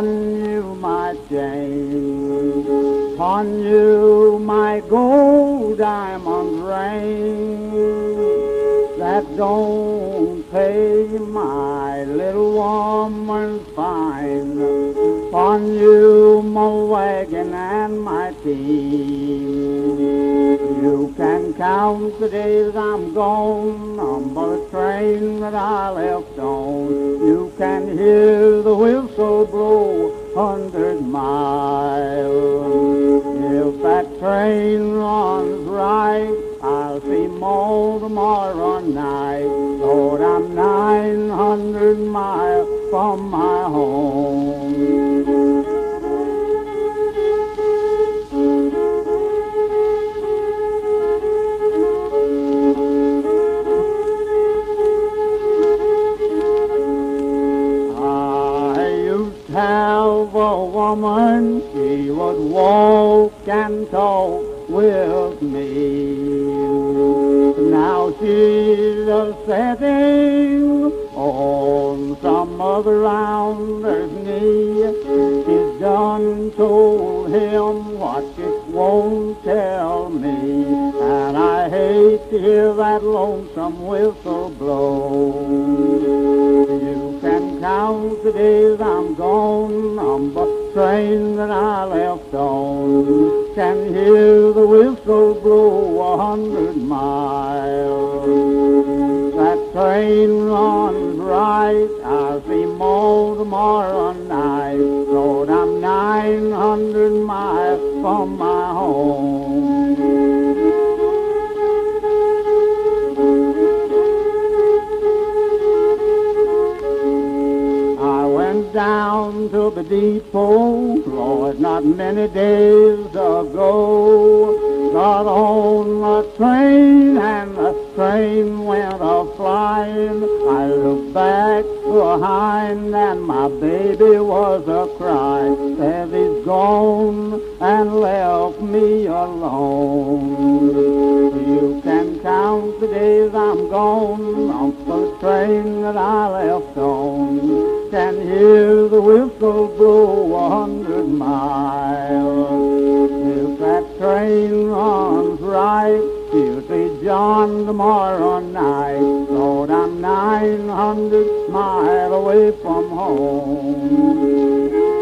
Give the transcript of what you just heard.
Pon you my chain, pon you my gold diamond ring, that don't pay my little woman fine. Pon you my wagon and my team, you can count the days I'm gone on the train that I left on. You can hear the whistle blow 100 miles. If that train runs right, I'll see more tomorrow night. Lord, I'm 900 miles from my home. Have a woman, she would walk and talk with me. Now she's a setting on some other rounder's knee. She's done told him what she won't tell me, and I hate to hear that lonesome whistle blow. You can count the days I'm gone on the train that I left on. Can hear the whistle blow 100 miles. That train runs right, I'll see more tomorrow night. Lord, I'm 900 miles from my home. Down to the depot, Lord, not many days ago. Got on the train and the train went a-flying. I looked back behind and my baby was a-crying. Said he's gone and left me alone. You can count the days I'm gone on the train that I left on. Can hear the whistle blow 100 miles. If that train runs right, you'll see John tomorrow night. Lord, I'm 900 miles away from home.